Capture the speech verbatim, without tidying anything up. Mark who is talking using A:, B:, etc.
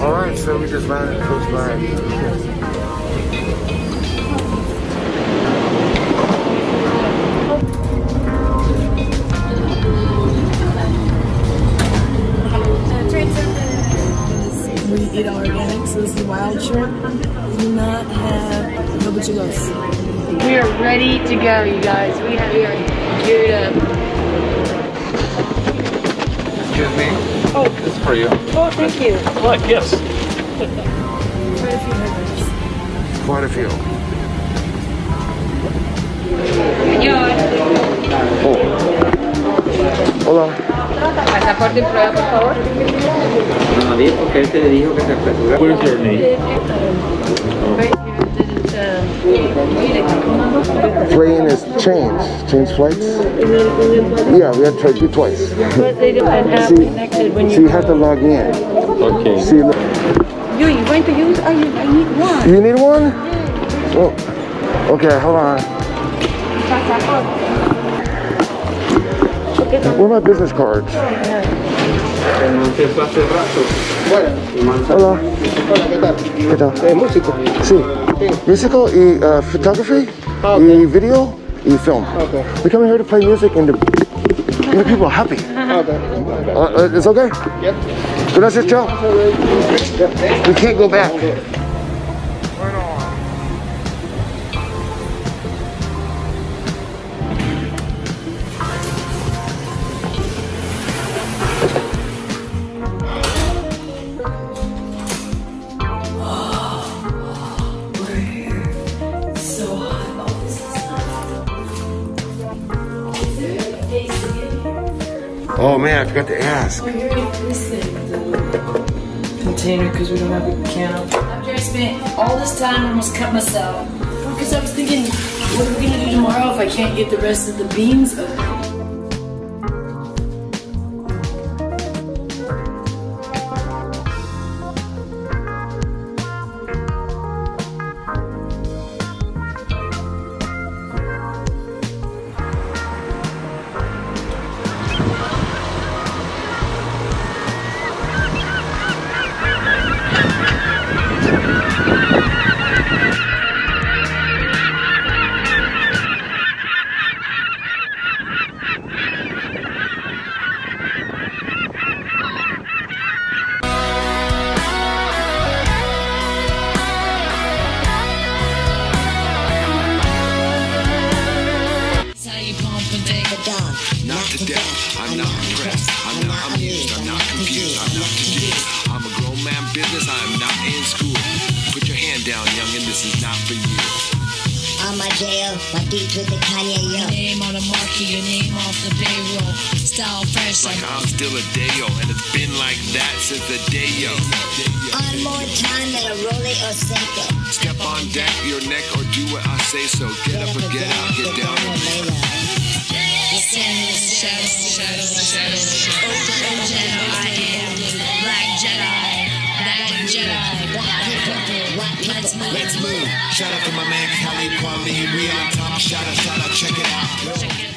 A: Alright, so we just landed close by.
B: We eat our organic, so this is wild shrimp. We do not have Nobachigos.
C: We are ready to go, you guys. We, have, we are geared up.
A: Excuse me?
C: Oh,
A: This is for you.
C: oh, thank you.
D: What? Yes.
B: Quite a few burgers.
A: Quite a few.
C: Yo.
A: Oh. Hola.
C: Pasaporte y prueba, por favor.
E: Nadie, porque él te dijo que se apresura.
D: What is your name?
A: Plane is changed. Change flights? Yeah, we had to try to do twice.
C: But they don't have
A: See,
C: connected when
A: so
C: you
A: you have to log in.
D: Okay.
A: See, look.
C: You, you going to use? Oh, you, I need one.
A: You need one? Oh. Okay, hold on. Where are my business cards? Hola. ¿Qué tal?
E: ¿Es músico?
A: Sí. Musical y uh, photography,
E: Ah,
A: y
E: okay.
A: video, y film.
E: Okay.
A: We come here to play music and to make people happy.
E: Okay.
A: Uh, uh, it's okay?
E: Yep.
A: Gracias, Joe. We can't go back. Oh man, I forgot to ask.
B: Container because we don't have a can.
F: After I spent all this time, I almost cut myself. Because I was thinking, what are we gonna do tomorrow if I can't get the rest of the beans?
G: Not to death, I'm not impressed, I'm not amused, I'm not confused, I'm not confused. I'm a grown man business, I am not in school. Put your hand down, youngin', this is not for you.
H: On my jail, my beats with the Kanye, yo.
F: Your name on a marquee, your name off the payroll. Style fresh
G: Like I'm still a Dayo, and it's been like that since the Dayo.
H: On more time than a Rolly or Seiko.
G: Step on deck, your neck, or do what I say so. Get up or get out, get down and lay low.
F: Shadows, shadows, shadows, shadows. Open Jedi, I am Black Jedi, Black Jedi, Black Jedi. Let's move.
G: Let's move. Shout out to my man Khalid Kweli, we on top. Shout out, shout out, check it out.
F: Check it out.